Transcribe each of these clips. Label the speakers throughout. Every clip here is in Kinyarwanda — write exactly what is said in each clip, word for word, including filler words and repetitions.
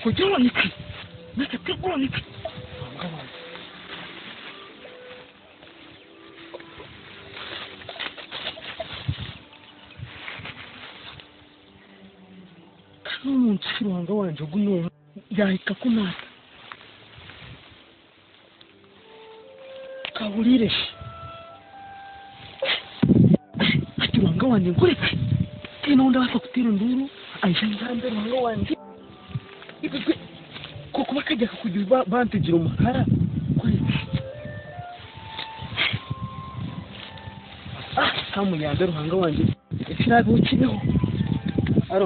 Speaker 1: kujua niki nakapigwa niki umuntu kirwanga wanje guno yahika kunata kabulire kirwanga wanje ngureke kino ndabasa kutira nduru aisha ngambe rwanga wanje ibigwe koko bakajya kugira bantugira umukara kureke ah kamu yambe rwanga wanje ikirabe ukibeho aro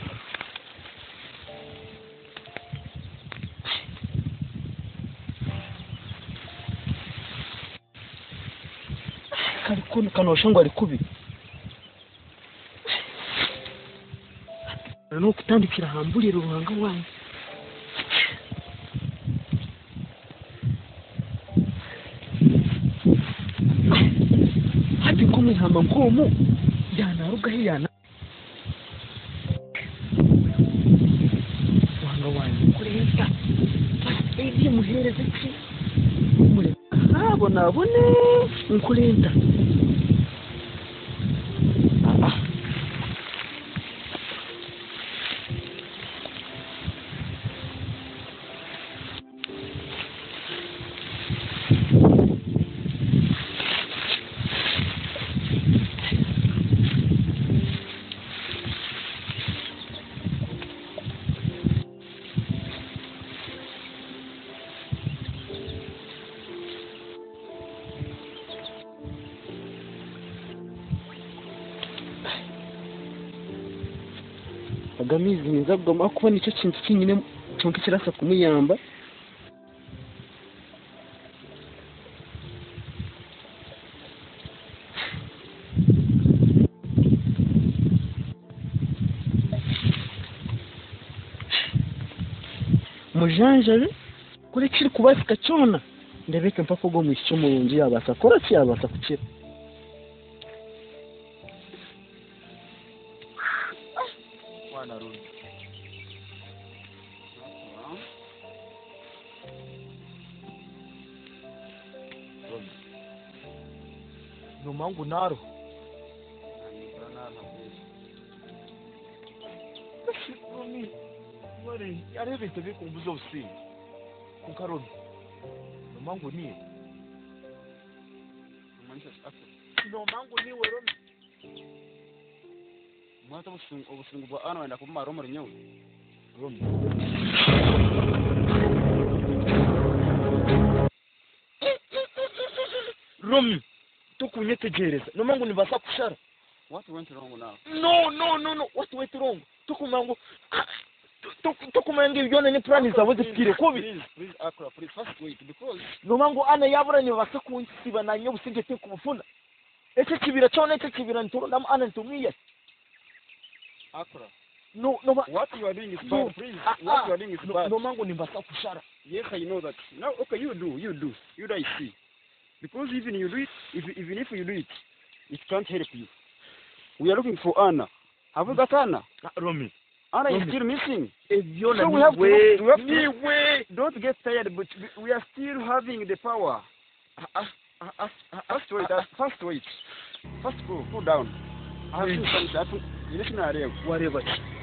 Speaker 1: karikunu kanoshango ari kubi no kutandikira hambulira ruhanga wanyu hati kumwe hamba ngomu yana ruga hiyana ruhanga wanyu kurenta edi muhereze ki mure abo nabone nkurenta agamizi niza goma kuba nicyo kintu kinyine cyonke kirasa kumuyamba mujanjare kuri kiri kubasika cyona ndebeke mpako go mwisho mu nzu yabasa kora ki yabasa kukira no mangu naro Romi wari yarebe tebe kumbuzo usi kunkaroni no mangu ni no mangu ni we Romi mwata busungu obusungu bwa ana wenda kumara Romi nyewe Romi Romi tukunyetegereza no mangu nibasa kushara what went wrong now no no no no what went wrong tukumangu tukumangu yone ni plan zawe zikire kubi please please akra please first wait because no mangu ana yabura ni basa kunsiba na nyo busingete kumufuna ese kibira cyone ese kibira ntoro ndam ana ntumiye akra no no what you are doing is bad please what you are doing is bad no mangu nibasa kushara yes I know that now okay you do you do you I see because even you do it, if, even if you do it, it can't help you. We are looking for Anna. Have you got Anna? Uh, Romy. Anna Romy. Is still missing. So we have to, we have to way. Don't get tired, but we are still having the power. Uh, uh, uh, uh, uh, first wait, uh, first wait. First go, go down. I have seen something. You listen to them. Whatever.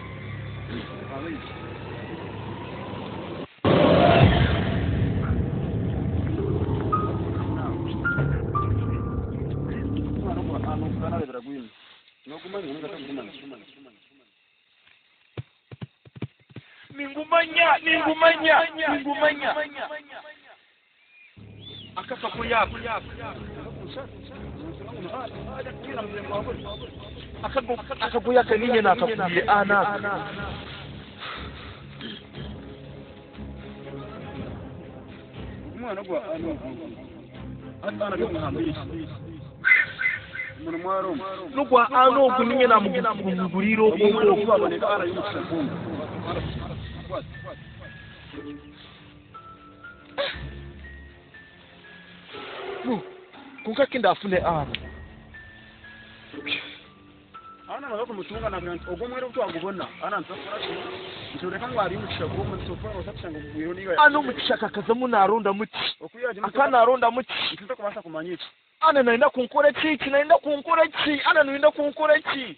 Speaker 1: Ningumanya, ningumanya, ningumanya. Akasako yako. Akago akago yake ninye na akakuye ana. Mwana gwa ana. Atana gumuhambiye. Nugwa ano kuninye na muguriro bongo kubaboneka ara y'umusakungu no kunka kinda afune ara
Speaker 2: bana bako mutunga na grant ogo mwere utu agubona ana nsafura ntoreka ngo ari mucisha go mu sofa osatanga mu biro niyo
Speaker 1: ano muchaka kaza munarunda muti
Speaker 2: okuyaje
Speaker 1: akana aronda muti
Speaker 2: ntuto kubasa kumanya iki
Speaker 1: ana naenda kunkora iki naenda kunkora iki ana naenda kunkora iki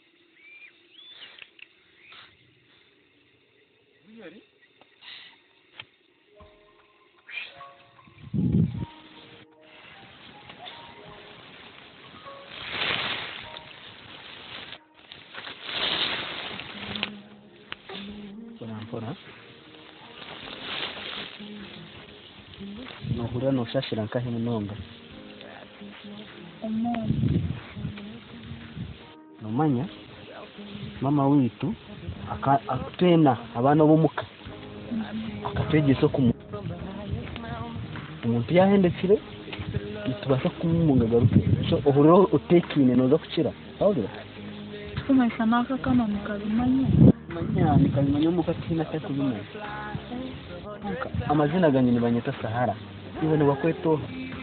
Speaker 2: Really?
Speaker 3: Pora no hura no shashira nkahe munonga nomanya mama witu akatena abana bomuka akategese ku umuntu yahendekire tubasa kumunga garuke so ohuro utekine noza kuchira awuri
Speaker 4: kuma sanaka kana mukabimanya
Speaker 3: manya nikabimanya mukatina cyo kubimanya amazina ganye ni banyeta Sahara ibone bakweto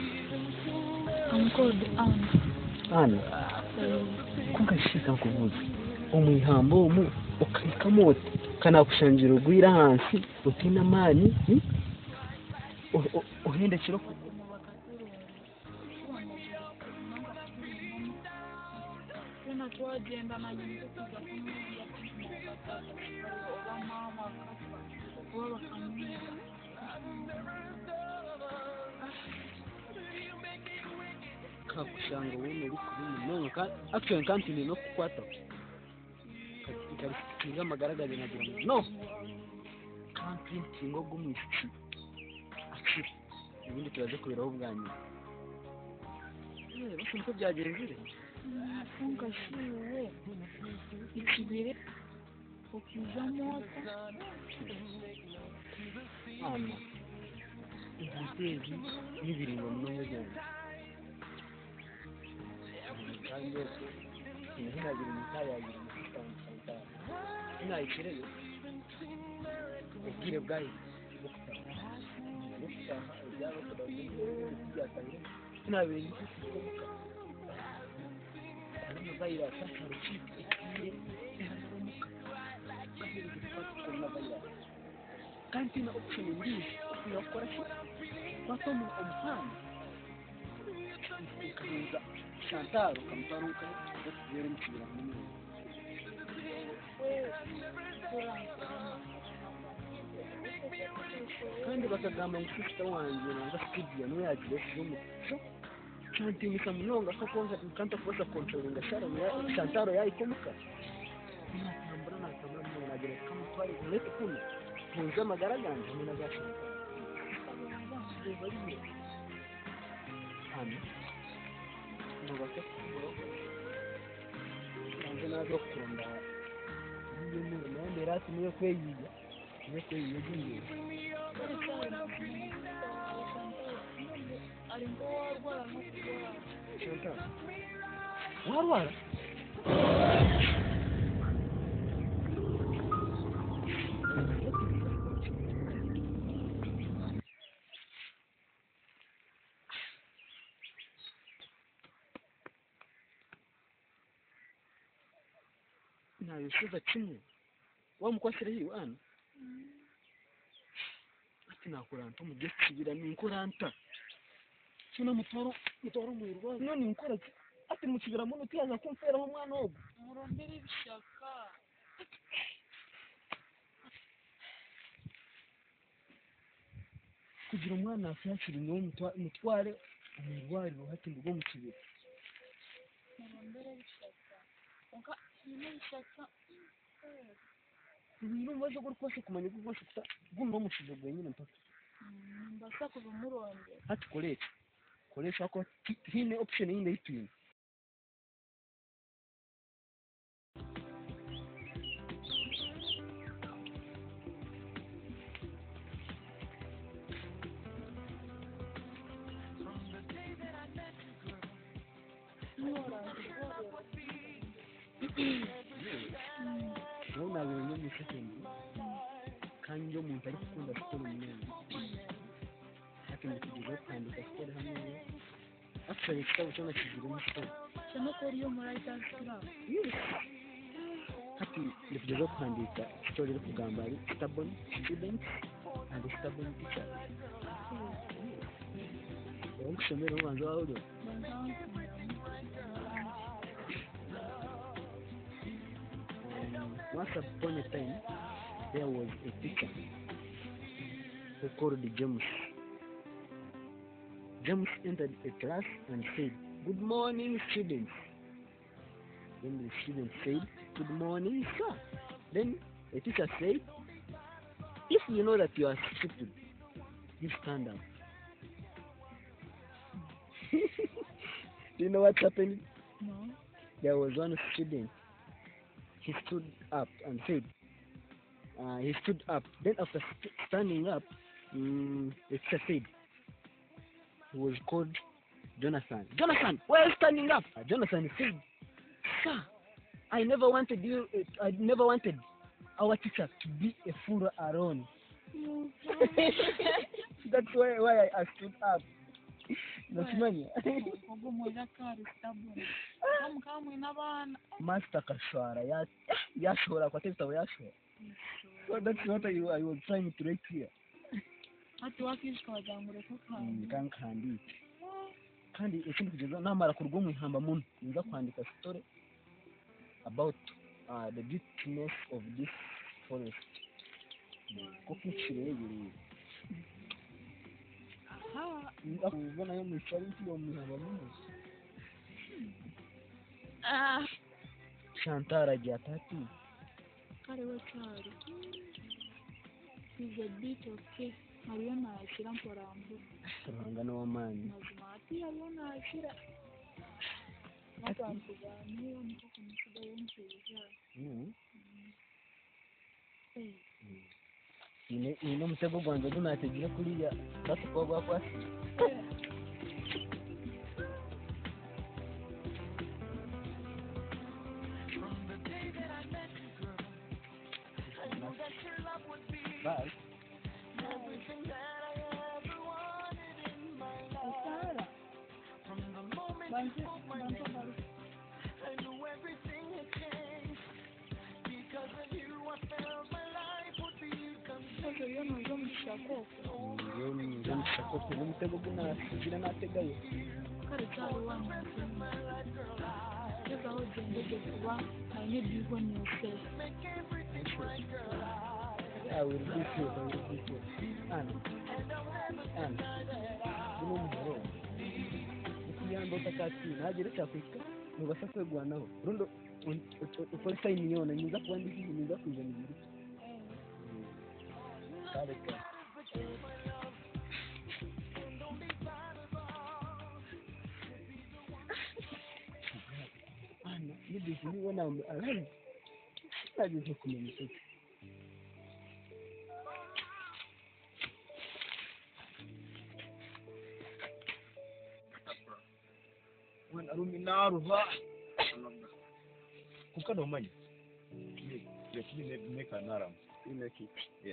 Speaker 4: ankode ana
Speaker 3: ana kungashika kuvuza umwihambo umu ukayika moto kana kushanjira ugwira hansi utina mani uhende kiro
Speaker 4: tena twagenda na nyingi kuza kumenya oba mama akapa oba kamira
Speaker 3: kakushanga wone uri kubona nonga ka actually kanti ni no kukwata kari kinga magaragaje nagira no kanti kingo gumishiki achi ibindi turaje kubiraho bwanyu eh bose niko byagerejere
Speaker 4: funga shiwe ikibire ukiza moto
Speaker 3: ama ibitezi nibiringo mnongo cyane kandi nihina biri mutaya biri mutanta ina ikirere ubwire bwayi ina biri Ano bayira sasa chip ikire kanti na option mbili unakora kwa mu umfano ukaza shantaro kamtaruka yere mchira mimi kandi bakagamba ngufite wanje nanga studio no yagiye kumu kanti nikamunonga ko konza kanta kuweza controlling shara ya shantaro ya ikomuka natambura natambura mu nagere kama twari lete kuna kunza magaraganje mu nagasha ano no bakakubura kanza nazo kurunda niyo mu nende rati niyo kweyiga niyo kweyiga ngiye
Speaker 4: aringo warwara no kurwara
Speaker 3: Shanta warwara na yusuza kimwe wamukwasira hiyo ana ati nakuranta mu gihe kibira ni nkuranta Sina mutoro mutoro mwirwa none nkora ati mukibira muno tiyaza kumfera mu mwana wo
Speaker 4: murombere bishaka
Speaker 3: kugira umwana afyakira no mutware umurwari ruhati ngo mukibira
Speaker 4: murombere bishaka onka nyine bishaka
Speaker 3: ibintu baje gukora kumenya ubwo shita gumba mukibira gwenyine mpaka
Speaker 4: mbasa kuva muronde
Speaker 3: ati koleka koleka ko hine option inde itwini Nona bintu by'umushikindi kandi yo muntu ari gukunda gukora umunene ati ndikugira kwandika siporo hamwe actually kitabo cyo nakigire mu siporo
Speaker 4: cyane ko iyo muri ayitazira
Speaker 3: hati ndikugezaho kwandika story yo kugamba ari stubborn students and stubborn teachers. Wowe usomera ubanza wawe uriho. Once upon a time, there was a teacher who called James. James entered a class and said, "Good morning, students." Then the students said, "Good morning, sir." Then the teacher said, "If you know that you are stupid, you stand up." Do you know what happened?
Speaker 4: No.
Speaker 3: There was one student. He stood up and said, uh, he stood up. Then after st- standing up, um, the teacher said, he was called Jonathan. Jonathan, why are you standing up? Uh, Jonathan said, "Sir, I never wanted you, uh, I never wanted our teacher to be a fool alone." That's why, why I, I stood up. Nasimanya.
Speaker 4: Ubwo mwiza kari stubborn. Kamwe n'abana.
Speaker 3: Master Kashwara ya yashora kwa testa yashora. So that's what I, I was trying to write here.
Speaker 4: Ati wakishwa wajangure ko kandi.
Speaker 3: Kankandi. Kandi ikindi kugeza namara kurwo mu ihamba muntu nza kwandika story about uh, the beautiness of this forest. Ko kicire yiri.
Speaker 4: Ha,
Speaker 3: Ndakubona yo mu story yo mu ihamba muntu.
Speaker 4: ah,
Speaker 3: Shantara Jatati.
Speaker 4: kare we kari. Is a bit okay. Hariyo nashyira mporambo.
Speaker 3: Ruhangana w'amani.
Speaker 4: Mazima ati hariyo nashyira. Natantuganiye niko kumusiga yonshije.
Speaker 3: Mhm.
Speaker 4: Eh.
Speaker 3: Ine ino mutego gwanze gunategire kuriya batukogwa kwa. Bye.
Speaker 4: Sara. Banje, banje bari. Sasa yo no mshako.
Speaker 3: Yoni ndio mshako kwa mtego gunategire nategayo.
Speaker 4: Kare cyari wanyu. Sasa ho jendege kuba anye bigo ni ose.
Speaker 3: I will be sure, I will be sure. And, and, buno muhoro. Ukiyamba utakati, nagire cyakwika, mubasa kwegwanaho. Rundo, ukora sign yona, niza kuandika ibi, niza kuja mu gihe. Kare kare. Ana, nibi niona alai. Nageze kumenya iki.
Speaker 1: When Aruminaruva. Kuka no money. Yes, you make an alarm.
Speaker 3: You make it.
Speaker 1: Yes.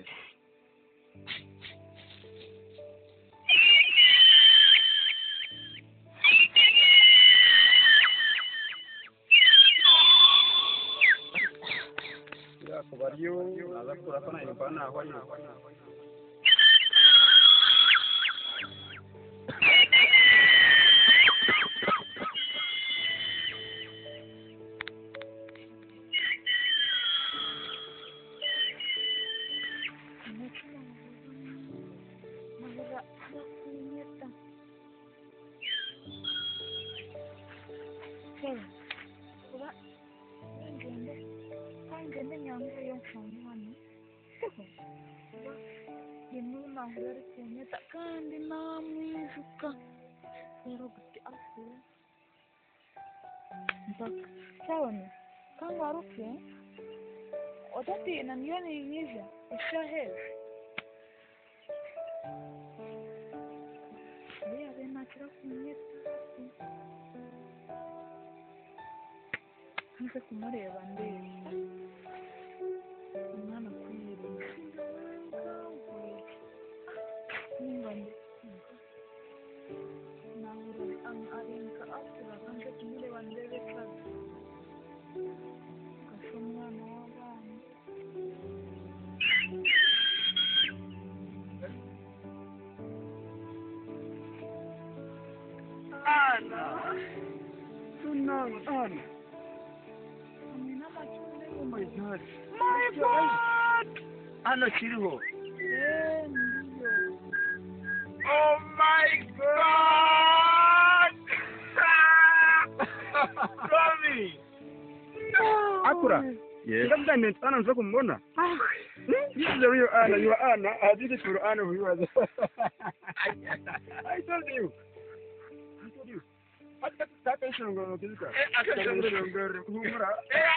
Speaker 2: Ya kubariyo azakura kana impana aho ari.
Speaker 4: Kandi namwijuka rero guti afuye mpaka sawa kangaruke otati na nioni nyija ishaheze ya bena kira kunyeta nze kumureba ndeba umwana kuyireba Ningande. Nauru ang aring kaasura kang kumule wandere kag. Kasumya no
Speaker 2: Ana. Tunang Ana.
Speaker 4: Hamwe n'amacunga
Speaker 2: Oh my God.
Speaker 1: My God! Ana kiriho.
Speaker 4: Eh, ndiyo.
Speaker 1: Oh my God! Romy!
Speaker 2: Akura.
Speaker 1: Yes.
Speaker 2: Labda ni Ana nzo kumbona. This is the real Ana. You are Ana. I did it for Ana who was. I told you. I told you. Hata kutaka shongo kizika. Shongo kumura.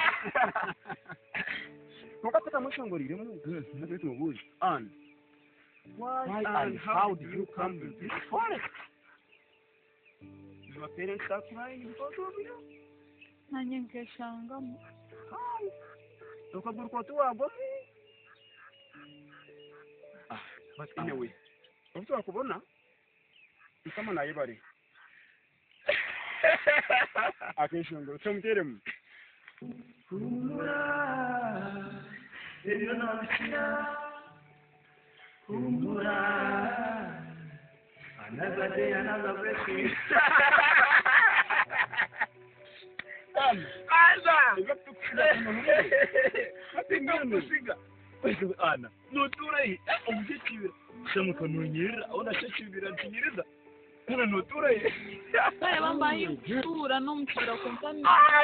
Speaker 2: Mukataka mushongorire mu. Nabito mubuzi. Ana. Why and how did you come to this forest? Your parents are crying because of you.
Speaker 4: Nanjye nkeshangamo.
Speaker 2: Ukaguru kwa tu wabo. Ah, but anyway. Mtu akubona? Kama naye bari. Akeshongo tumteremu. Kumbura. Ndio nasikia. Kumbura. Another day, another blessing.
Speaker 1: Ana! Tingekusiga. Wewe Ana, nutura hii umjechira. Sema kanonyera, ona chechira ntinyiriza. Kana nutura hii.
Speaker 4: Bale bambaye utura n'umukira kontani.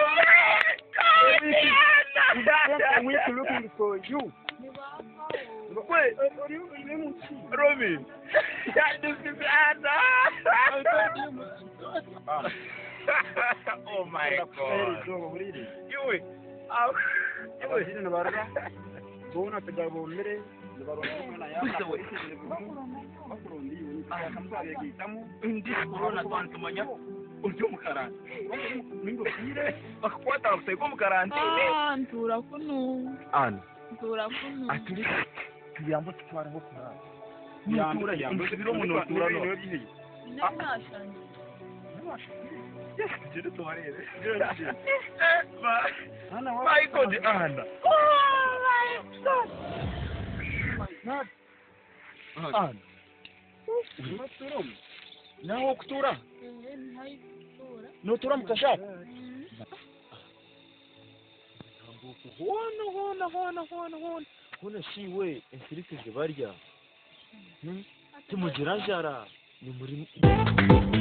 Speaker 2: We are looking for you.
Speaker 1: Wait, Romy. This is Ana. Oh my God. Iwe. Ah. Iwe.
Speaker 2: Sini nabarra. Bona tegabo mere. Nabarra na ya. Bakurundi yuni. Ah, kambaye kitamu.
Speaker 1: Ndi corona twantumanya. Uryo mukarani.
Speaker 2: Mingo kire.
Speaker 1: Bakwata ufite mukarani.
Speaker 4: Ah, ntura kunu.
Speaker 1: Ana.
Speaker 4: Ntura kunu.
Speaker 1: Aturi tuyambo twaraho kurara.
Speaker 2: Nutura
Speaker 1: yambo biro munotura no.
Speaker 4: Nashanje.
Speaker 1: Yes, jere tuwarere.
Speaker 2: Ana wa.
Speaker 1: My God, Ana.
Speaker 4: Oh my God.
Speaker 2: God.
Speaker 1: Ana.
Speaker 2: Maturum.
Speaker 1: Naho kutura.
Speaker 4: Eh, ntayi kutura.
Speaker 1: Nutura mukashaka. Hona hona hona hona hona. Hona shiwe insirike zibarya. Hmm? Tumugira jara. Ni muri